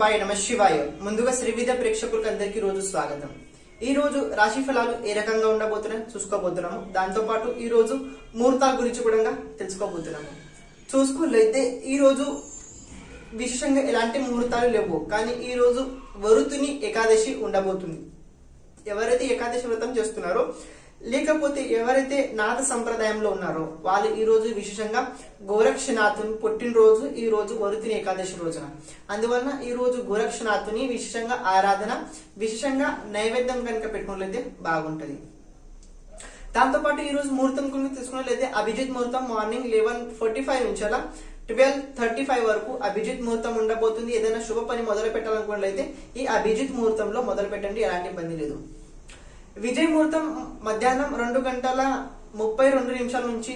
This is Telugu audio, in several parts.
బాయ్ నమ శివాయ. ముందుగా శ్రీవిధ ప్రేక్షకులకు అందరికీ రోజు స్వాగతం. ఈ రోజు రాశి ఫలాలు ఏ రకంగా ఉండబోతున్నాయి చూసుకోబోతున్నాము. దాంతో పాటు ఈ రోజు ముహూర్తాల గురించి కూడా తెలుసుకోబోతున్నాము. చూసుకున్నట్లయితే ఈ రోజు విశేషంగా ఎలాంటి ముహూర్తాలు లేవు, కానీ ఈ రోజు వరుతుని ఏకాదశి ఉండబోతుంది. ఎవరైతే ఏకాదశి వ్రతం చేస్తున్నారో లేకపోతే ఎవరైతే నాథ సంప్రదాయంలో ఉన్నారో వాళ్ళు ఈ రోజు విశేషంగా గోరక్షనాథుని పుట్టినరోజు ఈ రోజు వరుతిని ఏకాదశి రోజున. అందువలన ఈ రోజు గోరక్షనాథుని విశేషంగా ఆరాధన, విశేషంగా నైవేద్యం కనుక పెట్టుకున్నట్లయితే బాగుంటది. దాంతో పాటు ఈ రోజు ముహూర్తం కనుక తీసుకున్నట్లయితే అభిజిత్ ముహూర్తం మార్నింగ్ 11:45 నుంచి 12:35 వరకు అభిజిత్ ముహూర్తం ఉండబోతుంది. ఏదైనా శుభ పని మొదలు పెట్టాలనుకున్నట్లయితే ఈ అభిజిత్ ముహూర్తంలో మొదలు పెట్టండి, ఎలాంటి ఇబ్బంది లేదు. విజయ ముహూర్తం మధ్యాహ్నం 2:32 నుంచి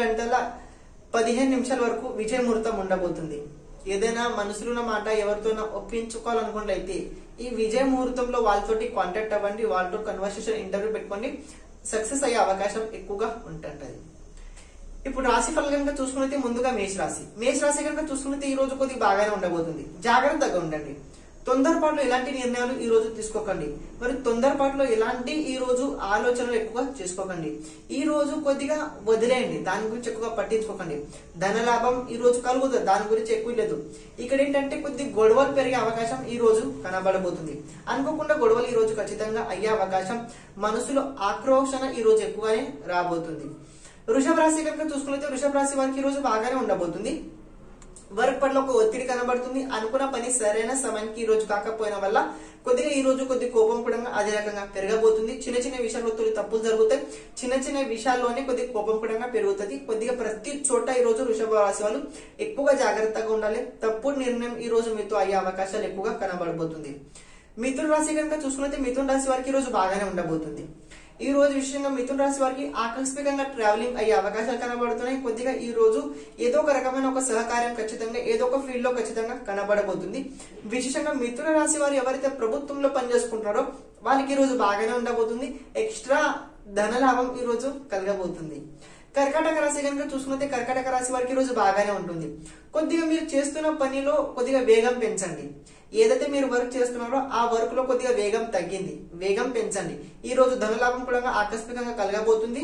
3:15 వరకు విజయ ముహూర్తం ఉండబోతుంది. ఏదైనా మనసులున్న మాట ఎవరితోనా ఒప్పించుకోవాలనుకున్నట్లయితే ఈ విజయ ముహూర్తంలో వాళ్ళతోటి కాంటాక్ట్ అవ్వండి, వాళ్ళతో కన్వర్సేషన్ ఇంటర్వ్యూ పెట్టుకోండి, సక్సెస్ అయ్యే అవకాశం ఎక్కువగా ఉంటుంటది. ఇప్పుడు రాశి ఫలం కనుక చూసుకున్నైతే ముందుగా మేష రాశి కనుక చూసుకున్నైతే ఈ రోజు కొద్దిగా బాగానే ఉండబోతుంది. జాగ్రత్తగా ఉండండి. తొందరపాటులో ఎలాంటి నిర్ణయాలు ఈ రోజు తీసుకోకండి. మరి తొందరపాటులో ఎలాంటి ఈ రోజు ఆలోచనలు ఎక్కువ చేసుకోకండి. ఈ రోజు కొద్దిగా వదిలేయండి, దాని గురించి ఎక్కువగా పట్టించుకోకండి. ధన లాభం ఈ రోజు కలుగుతుంది, దాని గురించి ఎక్కువ లేదు. ఇక్కడ ఏంటంటే కొద్ది గొడవలు పెరిగే అవకాశం ఈ రోజు కనబడబోతుంది. అనుకోకుండా గొడవలు ఈ రోజు ఖచ్చితంగా అయ్యే అవకాశం, మనసులో ఆక్రోషణ ఈ రోజు ఎక్కువగానే రాబోతుంది. వృషభ రాశి కనుక చూసుకున్నైతే వృషభ రాశి వారికి ఈ రోజు బాగానే ఉండబోతుంది. వర్క్ పట్ల ఒక ఒత్తిడి కనబడుతుంది. అనుకున్న పని సరైన సమయానికి ఈ రోజు కాకపోయిన వల్ల కొద్దిగా ఈ రోజు కొద్ది కోపం కూడా అదే రకంగా పెరగబోతుంది. చిన్న చిన్న విషయాల్లో తొలి తప్పులు జరుగుతాయి. చిన్న చిన్న విషయాల్లోనే కొద్ది కోపం కూడా పెరుగుతుంది. కొద్దిగా ప్రతి చోట ఈ రోజు వృషభ రాశి వాళ్ళు ఎక్కువగా జాగ్రత్తగా ఉండాలి. తప్పుడు నిర్ణయం ఈ రోజు మీతో అయ్యే అవకాశాలు ఎక్కువగా కనబడబోతుంది. మిథున రాశి కనుక చూసుకున్నైతే మిథున రాశి వారికి ఈ రోజు బాగానే ఉండబోతుంది. ఈ రోజు విషయంగా మిథున రాశి వారికి ఆకస్మికంగా ట్రావెలింగ్ అయ్యే అవకాశాలు కనబడుతున్నాయి. కొద్దిగా ఈ రోజు ఏదో ఒక రకమైన ఒక సహకార్యం ఖచ్చితంగా ఏదో ఒక ఫీల్డ్ లో ఖచ్చితంగా కనబడబోతుంది. విశేషంగా మిథున రాశి వారు ఎవరైతే ప్రభుత్వంలో పనిచేసుకుంటున్నారో వాళ్ళకి ఈ రోజు బాగానే ఉండబోతుంది. ఎక్స్ట్రా ధన లాభం ఈ రోజు కలగబోతుంది. కర్కాటక రాశి కనుక చూసుకుంటే కర్కాటక రాశి వారికి ఈ రోజు బాగానే ఉంటుంది. కొద్దిగా మీరు చేస్తున్న పనిలో కొద్దిగా వేగం పెంచండి. ఏదైతే మీరు వర్క్ చేస్తున్నారో ఆ వర్క్ లో కొద్దిగా వేగం తగ్గింది, వేగం పెంచండి. ఈ రోజు ధనలాభం కూడా ఆకస్మికంగా కలగబోతుంది.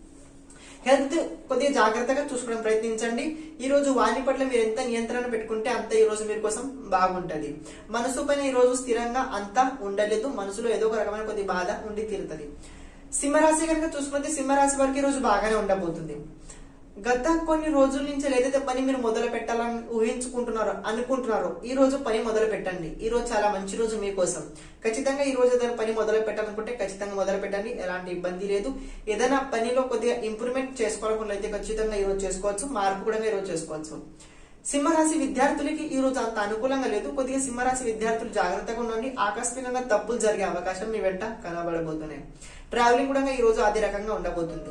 హెల్త్ కొద్దిగా జాగ్రత్తగా చూసుకోవడం ప్రయత్నించండి. ఈ రోజు వాని పట్ల మీరు ఎంత నియంత్రణ పెట్టుకుంటే అంత ఈ రోజు మీరు కోసం బాగుంటది. మనసు పైన ఈ రోజు స్థిరంగా అంతా ఉండలేదు, మనసులో ఏదో ఒక రకమైన కొద్ది బాధ ఉండి తీరుతుంది. సింహరాశి కనుక చూసుకుంటే సింహరాశి వారికి ఈ రోజు బాగానే ఉండబోతుంది. గత కొన్ని రోజుల నుంచి ఏదైతే పని మీరు మొదలు పెట్టాలని అనుకుంటున్నారో ఈ రోజు పని మొదలు పెట్టండి. ఈ రోజు చాలా మంచి రోజు మీకోసం. ఖచ్చితంగా ఈ రోజు ఏదైనా పని మొదలు పెట్టాలనుకుంటే ఖచ్చితంగా మొదలు పెట్టండి, ఎలాంటి ఇబ్బంది లేదు. ఏదైనా పనిలో కొద్దిగా ఇంప్రూవ్మెంట్ చేసుకోవాలనుకుంటే ఖచ్చితంగా ఈ రోజు చేసుకోవచ్చు, మార్పు కూడా ఈ రోజు చేసుకోవచ్చు. సింహరాశి విద్యార్థులకి ఈ రోజు అంత అనుకూలంగా లేదు. కొద్దిగా సింహరాశి విద్యార్థులు జాగ్రత్తగా ఉండండి. ఆకస్మికంగా తప్పులు జరిగే అవకాశం మీ వెంట కనబడబోతున్నాయి. ట్రావెలింగ్ కూడా ఈ రోజు అదే రకంగా ఉండబోతుంది.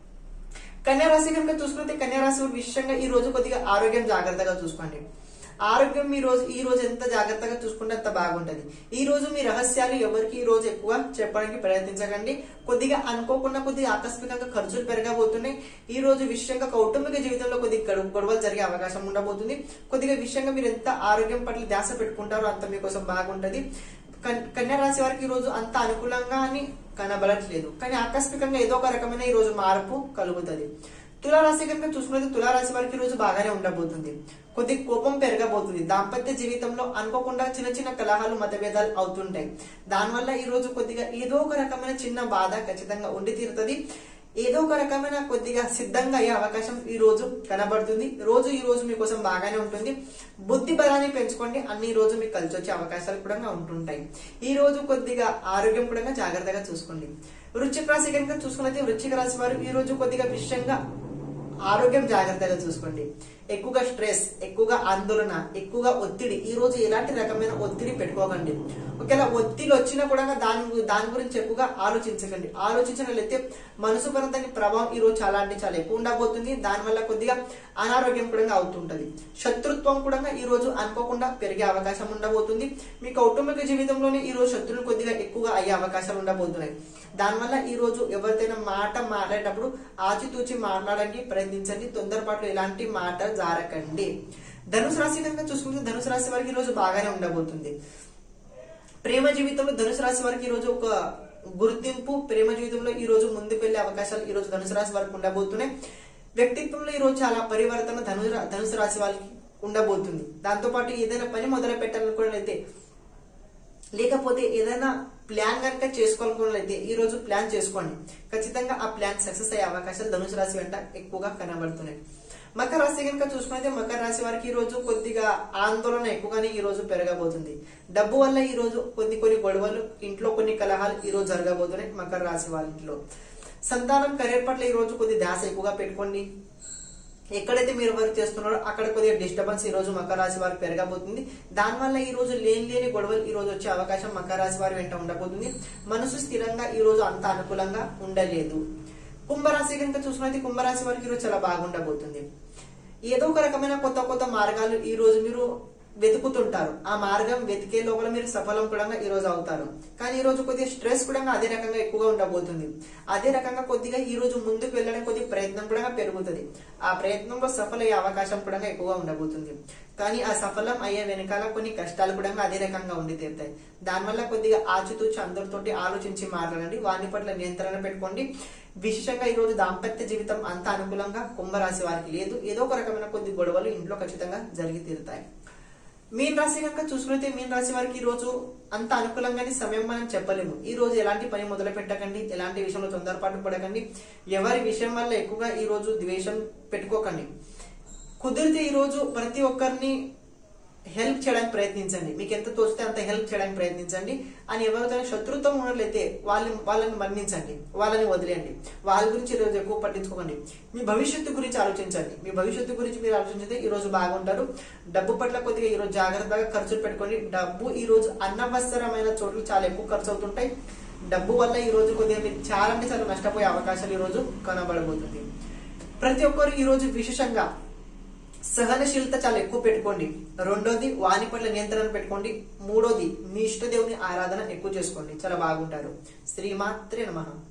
కన్యారాశి కనుక చూసుకుంటే కన్యారాశి విషయంగా ఈ రోజు కొద్దిగా ఆరోగ్యం జాగ్రత్తగా చూసుకోండి. ఆరోగ్యం ఈ రోజు ఎంత జాగ్రత్తగా చూసుకుంటే అంత బాగుంటది. ఈ రోజు మీ రహస్యాలు ఎవరికి ఈ రోజు ఎక్కువ చెప్పడానికి ప్రయత్నించకండి. కొద్దిగా అనుకోకుండా కొద్దిగా ఆకస్మికంగా ఖర్చులు పెరగబోతున్నాయి. ఈ రోజు విషయంగా కౌటుంబిక జీవితంలో కొద్దిగా గొడవలు జరిగే అవకాశం ఉండబోతుంది. కొద్దిగా విషయంగా మీరు ఎంత ఆరోగ్యం పట్ల ధ్యాస పెట్టుకుంటారో అంత మీకోసం బాగుంటది. కన్యా రాశి వారికి ఈ రోజు అంత అనుకూలంగా అని కనబడట్లేదు, కానీ ఆకస్మికంగా ఏదో ఒక రకమైన ఈ రోజు మార్పు కలుగుతుంది. తులారాశి కనుక చూసుకున్నది తులారాశి వారికి ఈ రోజు బాగానే ఉండబోతుంది. కొద్ది కోపం పెరగబోతుంది. దాంపత్య జీవితంలో అనుకోకుండా చిన్న చిన్న కలహాలు, మతభేదాలు అవుతుంటాయి. దానివల్ల ఈ రోజు కొద్దిగా ఏదో ఒక రకమైన చిన్న బాధ ఖచ్చితంగా ఉండి తీరుతుంది. ఏదో ఒక రకమైన కొద్దిగా సిద్ధంగా అయ్యే అవకాశం ఈ రోజు కనబడుతుంది. ఈ రోజు మీకోసం బాగానే ఉంటుంది. బుద్ధి బలాన్ని పెంచుకోండి, అన్ని రోజు మీకు కలిసి వచ్చే అవకాశాలు కూడా ఉంటుంటాయి. ఈ రోజు కొద్దిగా ఆరోగ్యం కూడా జాగ్రత్తగా చూసుకోండి. వృశ్చిక రాశి కనుక చూసుకున్నైతే వృశ్చిక రాశి వారు ఈ రోజు కొద్దిగా విషయంగా ఆరోగ్యం జాగ్రత్తగా చూసుకోండి. ఎక్కువగా స్ట్రెస్, ఎక్కువగా ఆందోళన, ఎక్కువగా ఒత్తిడి, ఈ రోజు ఎలాంటి రకమైన ఒత్తిడి పెట్టుకోకండి. ఒకవేళ ఒత్తిడి వచ్చినా కూడా దాని గురించి ఎక్కువగా ఆలోచించకండి. ఆలోచించినట్లయితే మనసు పైన దాని ప్రభావం ఈ రోజు చాలా అంటే చాలా ఎక్కువ ఉండబోతుంది. దానివల్ల కొద్దిగా అనారోగ్యం కూడా అవుతుంటది. శత్రుత్వం కూడా ఈ రోజు అనుకోకుండా పెరిగే అవకాశం ఉండబోతుంది. మీ కౌటుంబిక జీవితంలోనే ఈ రోజు శత్రువులు కొద్దిగా ఎక్కువగా అయ్యే అవకాశాలు ఉండబోతున్నాయి. దానివల్ల ఈ రోజు ఎవరిదైనా మాట మాట్లాడేటప్పుడు ఆచితూచి మాట్లాడడానికి ప్రయత్నించండి. తొందరపాటు ఎలాంటి మాట జారకండి. ధనుసు రాశి కనుక చూసుకుంటే ధనుసు రాశి వారికి ఈ రోజు బాగానే ఉండబోతుంది. ప్రేమ జీవితంలో ధనుసు రాశి వారికి ఈ రోజు ఒక గుర్తింపు, ప్రేమ జీవితంలో ఈ రోజు ముందుకు వెళ్లే అవకాశాలు ఈ రోజు ధనుసు రాశి వారికి ఉండబోతున్నాయి. వ్యక్తిత్వంలో ఈ రోజు చాలా పరివర్తన ధనుసు రాశి వారికి ఉండబోతుంది. దాంతో పాటు ఏదైనా పని మొదలు పెట్టాలనుకున్నట్లయితే, లేకపోతే ఏదైనా ప్లాన్ కనుక చేసుకోవాలనుకున్నట్లయితే ఈ రోజు ప్లాన్ చేసుకోండి. ఖచ్చితంగా ఆ ప్లాన్ సక్సెస్ అయ్యే అవకాశాలు ధనుసు రాశి వెంట ఎక్కువగా కనబడుతున్నాయి. మకర రాశి కనుక చూసుకుంటే మకర రాశి వారికి ఈ రోజు కొద్దిగా ఆందోళన ఎక్కువగానే ఈ రోజు పెరగబోతుంది. డబ్బు వల్ల ఈ రోజు కొన్ని గొడవలు, ఇంట్లో కొన్ని కలహాలు ఈ రోజు జరగబోతున్నాయి మకర రాశి వారిలో. సంతానం, కెరీర్ పట్ల ఈ రోజు కొద్ది ధ్యాస ఎక్కువగా పెట్టుకోండి. ఎక్కడైతే మీరు వర్క్ చేస్తున్నారో అక్కడ కొద్దిగా డిస్టర్బెన్స్ ఈ రోజు మకర రాశి వారికి పెరగబోతుంది. దానివల్ల ఈ రోజు లేని గొడవలు ఈ రోజు వచ్చే అవకాశం మకర రాశి వారి వెంట ఉండబోతుంది. మనసు స్థిరంగా ఈ రోజు అంత అనుకూలంగా ఉండలేదు. కుంభరాశి కనుక చూసుకున్నైతే కుంభరాశి వారికి ఈ రోజు చాలా బాగుండబోతుంది. ఏదో ఒక రకమైన కొత్త మార్గాలు ఈ రోజు మీరు వెతుకుతుంటారు. ఆ మార్గం వెతికే లోపల మీరు సఫలం కూడా ఈ రోజు అవుతారు. కానీ ఈ రోజు కొద్దిగా స్ట్రెస్ కూడా అదే రకంగా ఎక్కువగా ఉండబోతుంది. అదే రకంగా కొద్దిగా ఈ రోజు ముందుకు వెళ్ళడానికి కొద్ది ప్రయత్నం కూడా పెరుగుతుంది. ఆ ప్రయత్నంలో సఫలయ్యే అవకాశం కూడా ఎక్కువగా ఉండబోతుంది. కానీ ఆ సఫలం అయ్యే వెనకాల కొన్ని కష్టాలు కూడా అదే రకంగా ఉండి తీరుతాయి. దానివల్ల కొద్దిగా ఆచితూచి అందరితోటి ఆలోచించి మాట్లాడండి. వాని పట్ల నియంత్రణ పెట్టుకోండి. విశేషంగా ఈ రోజు దాంపత్య జీవితం అంత అనుకూలంగా కుంభరాశి వారికి లేదు. ఏదో ఒక రకమైన కొద్ది గొడవలు ఇంట్లో ఖచ్చితంగా జరిగి తీరుతాయి. మీన రాశి కనుక చూసుకుంటే మీన రాశి వారికి ఈ రోజు అంత అనుకూలంగానే సమయం మనం చెప్పలేము. ఈ రోజు ఎలాంటి పని మొదలు పెట్టకండి. ఎలాంటి విషయంలో తొందరపాటు పడకండి. ఎవరి విషయం వల్ల ఎక్కువగా ఈ రోజు ద్వేషం పెట్టుకోకండి. కుదిరితే ఈ రోజు ప్రతి ఒక్కరిని హెల్ప్ చేయడానికి ప్రయత్నించండి. మీకు ఎంత తోచితే అంత హెల్ప్ చేయడానికి ప్రయత్నించండి. అని ఎవరితో శత్రుత్వం ఉన్నట్లయితే వాళ్ళని మన్నించండి, వాళ్ళని వదిలేయండి. వాళ్ళ గురించి ఈ రోజు ఎక్కువ పట్టించుకోకండి. మీ భవిష్యత్తు గురించి ఆలోచించండి. మీ భవిష్యత్తు గురించి మీరు ఆలోచించితే ఈ రోజు బాగుంటారు. డబ్బు పట్ల కొద్దిగా ఈ రోజు జాగ్రత్తగా ఖర్చులు పెట్టుకోండి. డబ్బు ఈ రోజు అనవసరమైన చోట్ల చాలా ఎక్కువ ఖర్చు అవుతుంటాయి. డబ్బు వల్ల ఈ రోజు కొద్దిగా మీరు చాలా అంటే చాలా నష్టపోయే అవకాశాలు ఈ రోజు కనబడబోతుంది. ప్రతి ఒక్కరు ఈ రోజు విశేషంగా సహనశీలత చాలా ఎక్కువ పెట్టుకోండి. రెండోది వాని పట్ల నియంత్రణ పెట్టుకోండి. మూడోది మీ ఇష్టదేవుని ఆరాధన ఎక్కువ చేసుకోండి. చాలా బాగుంటారు. శ్రీమాత్రే నమః.